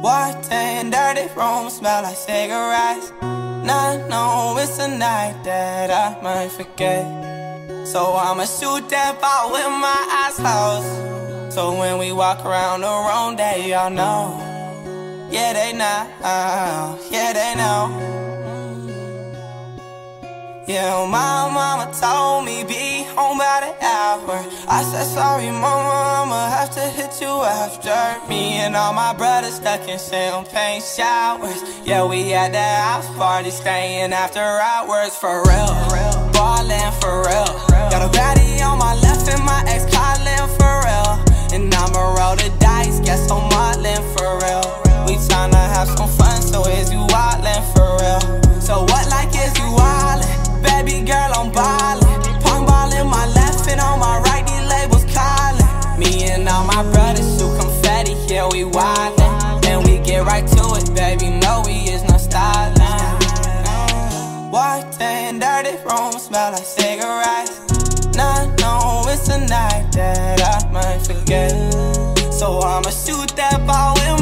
Walked in dirty room, smell like cigarettes. Now I know it's a night that I might forget. So I'ma shoot that ball with my eyes closed. So when we walk around the room, they all know. Yeah, they know. Yeah, they know. Yeah, my mama told me be home by the hour. I said sorry mama, I'ma have to hit you after. Me and all my brothers stuck in champagne showers. Yeah, we at the house party, staying after hours. For real, ballin' for real. Got a baddie on my left and my ex calling for real. And I'ma roll the dice, guess I'm modeling for real. We tryna have some fun, so is you wildin' for real? So what like is you wildin'? Baby girl, I'm ballin'. Pong ball in my left and on my right, these labels callin'. Me and all my brothers shoot confetti, yeah, we wildin'. And we get right to it, baby, no, we is not stylin'. Walked in dirty room, smell like cigarettes. Now I know it's a night that I might forget. So I'ma shoot that ball with